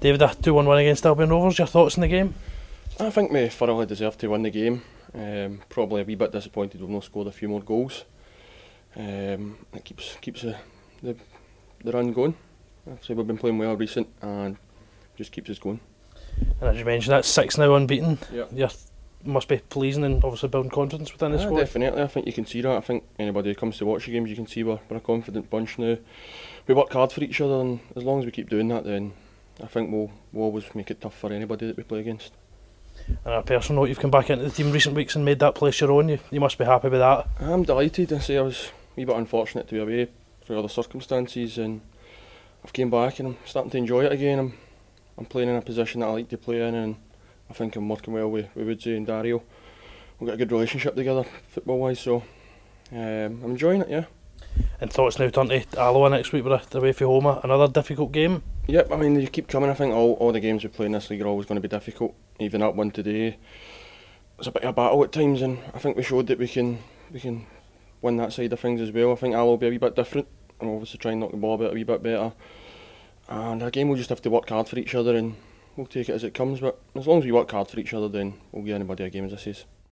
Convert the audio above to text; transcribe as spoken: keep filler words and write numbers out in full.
David, a two one win against Albion Rovers, your thoughts on the game? I think we thoroughly deserved to win the game. Um, probably a wee bit disappointed we've not scored a few more goals. Um, it keeps keeps the, the the run going. I'd say we've been playing well recent and just keeps us going. And as you mentioned, that's six now unbeaten. Yeah. You must be pleasing and obviously building confidence within the Yeah, squad. definitely, I think you can see that. I think anybody who comes to watch the games, you can see we're, we're a confident bunch now. We work hard for each other, and as long as we keep doing that, then I think we'll, we'll always make it tough for anybody that we play against. And on a personal note, you've come back into the team in recent weeks and made that place your own. You, you must be happy with that. I'm delighted. I say I was a wee bit unfortunate to be away for other circumstances, and I've came back and I'm starting to enjoy it again. I'm, I'm playing in a position that I like to play in, and I think I'm working well with, with Woodsy and Dario. We've got a good relationship together, football-wise, so um, I'm enjoying it, yeah. And thoughts now turn to Alloa next week with away from home, another difficult game. Yep, I mean, you keep coming. I think all, all the games we play in this league are always going to be difficult. Even that one today, it's a bit of a battle at times, and I think we showed that we can we can win that side of things as well. I think Alloa will be a wee bit different, and obviously try and knock the ball about a wee bit better. And again, we'll just have to work hard for each other, and we'll take it as it comes. But as long as we work hard for each other, then we'll give anybody a game, as I say.